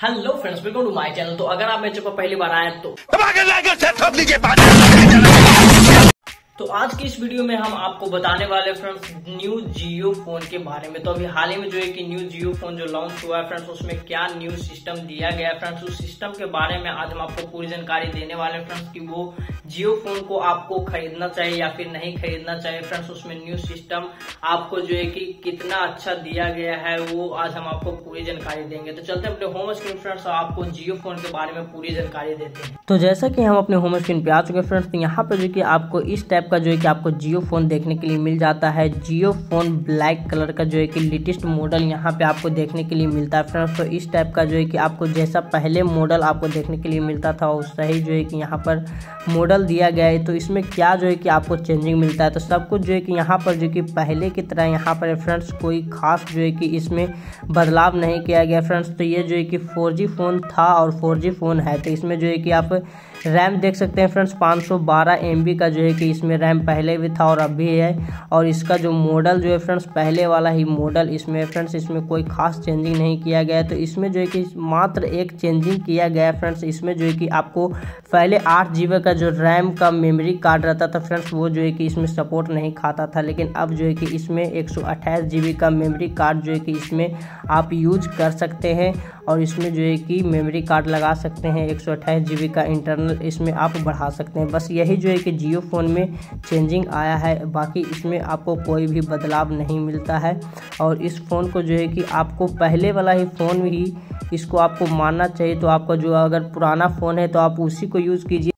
Hello friends, welcome to my channel. तो अगर आप मेरे चैनल पर पहली बार आए तो आज की इस वीडियो में हम आपको बताने वाले फ्रेंड्स न्यू जियो फोन के बारे में। तो अभी हाल ही में जो है कि न्यू जियो फोन जो लॉन्च हुआ है फ्रेंड्स, उसमें क्या न्यू सिस्टम दिया गया है फ्रेंड्स, उस सिस्टम के बारे में आज हम आपको पूरी जानकारी देने वाले हैं फ्रेंड्स कि वो जियो फोन को आपको खरीदना चाहिए या फिर नहीं खरीदना चाहिए फ्रेंड्स। उसमें न्यू सिस्टम आपको जो है कि कितना अच्छा दिया गया है वो आज हम आपको पूरी जानकारी देंगे। तो चलते हैं अपने होम स्क्रीन फ्रेंड्स और आपको जियो फोन के बारे में पूरी जानकारी देते हैं। तो जैसा कि हम अपने होम स्क्रीन पे आ चुके हैं फ्रेंड्स, तो यहाँ पे जो कि आपको इस टाइप का जो है कि आपको जियो फोन देखने के लिए मिल जाता है। जियो फोन ब्लैक कलर का जो है कि लेटेस्ट मॉडल यहाँ पे आपको देखने के लिए मिलता है फ्रेंड्स। तो इस टाइप का जो है कि आपको जैसा पहले मॉडल आपको देखने के लिए मिलता था उससे ही जो है कि यहाँ पर मॉडल दिया गया है। तो इसमें क्या जो है कि आपको चेंजिंग मिलता है, तो सब कुछ जो है कि यहाँ पर जो कि पहले की तरह यहाँ पर फ्रेंड्स कोई खास जो है कि इसमें बदलाव नहीं किया गया फ्रेंड्स। तो ये जो है कि 4G फ़ोन था और 4G फ़ोन है। तो इसमें जो है कि आप रैम देख सकते हैं फ्रेंड्स 512 MB का जो है कि इसमें रैम पहले भी था और अभी है। और इसका जो मॉडल जो है फ्रेंड्स पहले वाला ही मॉडल इसमें फ्रेंड्स, इसमें कोई खास चेंजिंग नहीं किया गया है। तो इसमें जो है कि मात्र एक चेंजिंग किया गया है फ्रेंड्स। इसमें जो है कि आपको पहले 8 GB का जो रैम का मेमोरी कार्ड रहता था फ्रेंड्स, वो जो है कि इसमें सपोर्ट नहीं खाता था। लेकिन अब जो है कि इसमें 128 GB का मेमोरी कार्ड जो है कि इसमें आप यूज कर सकते हैं और इसमें जो है कि मेमोरी कार्ड लगा सकते हैं। 128 GB का इंटरनल इसमें आप बढ़ा सकते हैं। बस यही जो है कि जियो फ़ोन में चेंजिंग आया है, बाकी इसमें आपको कोई भी बदलाव नहीं मिलता है। और इस फ़ोन को जो है कि आपको पहले वाला ही फ़ोन ही इसको आपको मानना चाहिए। तो आपका जो अगर पुराना फ़ोन है तो आप उसी को यूज़ कीजिए।